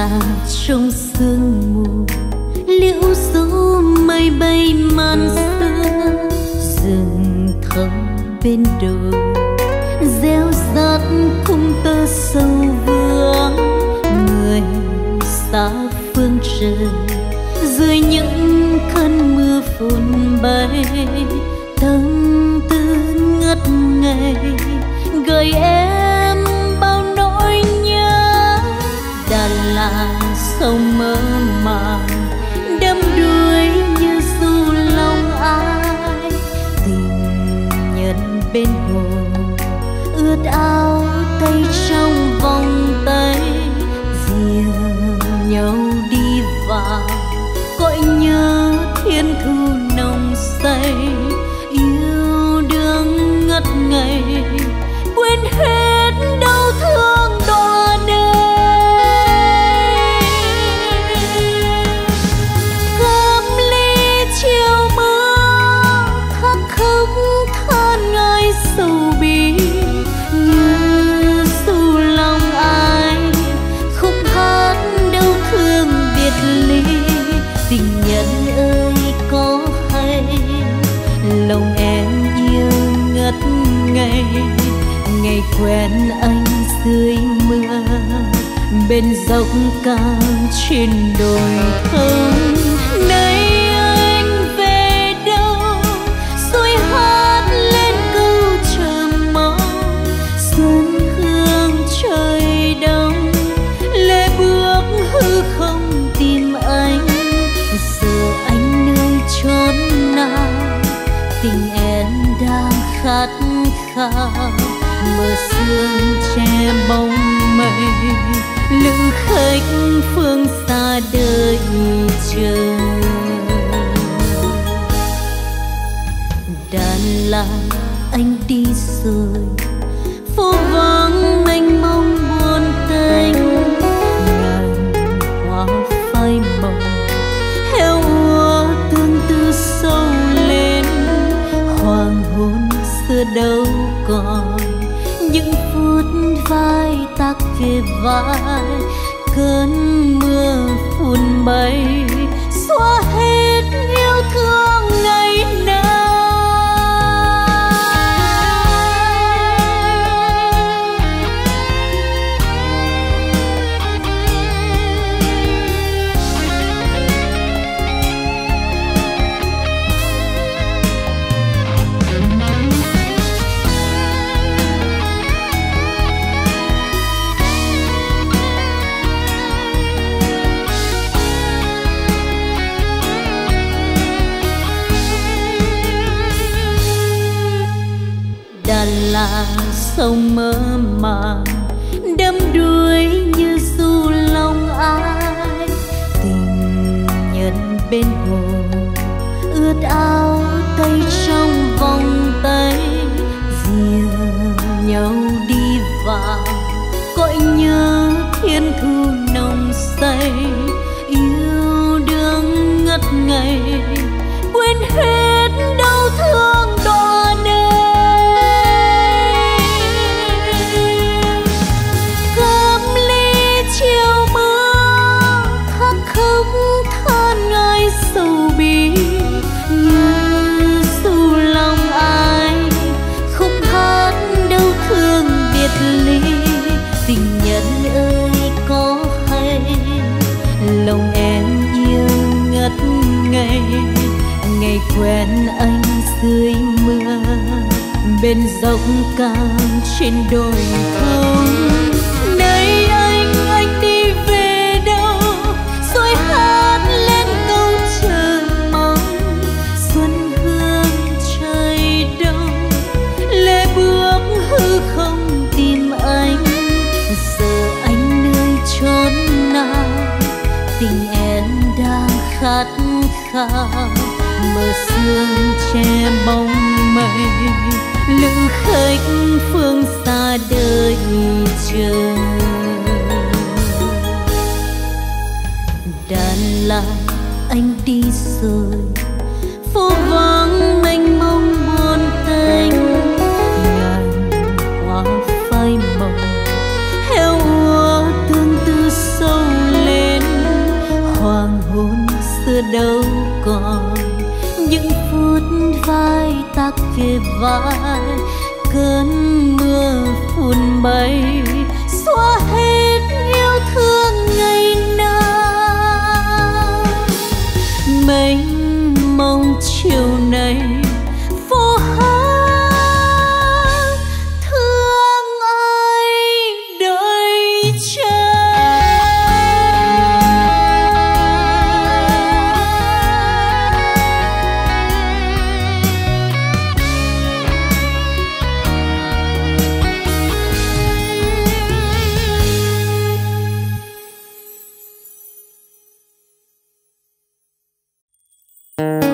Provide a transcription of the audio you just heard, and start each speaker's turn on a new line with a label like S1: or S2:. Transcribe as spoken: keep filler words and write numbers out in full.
S1: là trong sương mù, liễu gió mây bay man sương, rừng thầm bên đồi gieo rát khung tơ sâu vương. Người xa phương trời dưới những cơn mưa phùn bay, tâm tư ngất ngây gợi em bao nỗi nhớ. Đà Lạt sông mơ màng đắm đuối như du lòng ai, tình nhân bên hồ ướt áo tay trong vòng tay, dìu nhau đi vào cõi nhớ thiên thu nồng say. Yêu đương ngất ngây quên hết đau thương đọa đời. Cam ly chiều mưa khắc khóc than ngài sầu bi, như dù lòng ai khúc hát đau thương biệt ly. Tình nhân ơi có hay lòng em yêu ngất ngây, ngày quen anh dưới mưa bên dốc cao trên đồi thông. Nay anh về đâu rồi hát lên câu chờ mong, xuân hương trời đông lệ bước hư không tìm anh. Giờ anh nơi chốn nào tình em đang khát khao, mưa sương che bóng mây lữ khách phương xa đợi chờ. Đà Lạt anh đi rồi phố vắng mênh mông buồn tênh, ngàn hoa phai màu heo úa tương tư sâu lên. Hoàng hôn xưa đâu còn những phút vai tác về vai, cơn mưa phùn bay xóa hết yêu thương ngày nay. Đà Lạt sông mơ màng đắm đuối như du lòng ai, tình nhân bên hồ ướt áo tay trong vòng tay, dìu nhau đi vào cõi nhớ thiên thu nồng say. Yêu đương ngất ngây quên hết đau thương đọa đời. Chiều mưa khắc khóc than ngài sầu bi, như dù lòng ai khúc hát đau thương biệt ly. Tình nhân ơi có hay lòng em yêu ngất ngây, ngày quen anh dưới mưa bên dốc cao trên đồi thông. Nay anh anh đi về đâu rồi hát lên câu chờ mong, xuân hương trời đông lệ bước hư không tìm anh. Giờ anh nơi chốn nào tình em đang khát khao, mưa sương che bóng mây lữ khách phương xa đợi chờ. Đà Lạt anh đi rồi phố vắng mênh mông buồn tênh, ngàn hoa phai màu heo úa tương tư sâu lên. vai, cơn mưa phùn bay xóa hết yêu thương ngày nào. Mênh mông chiều nay phố hát thương ai đợi chờ. Thank you.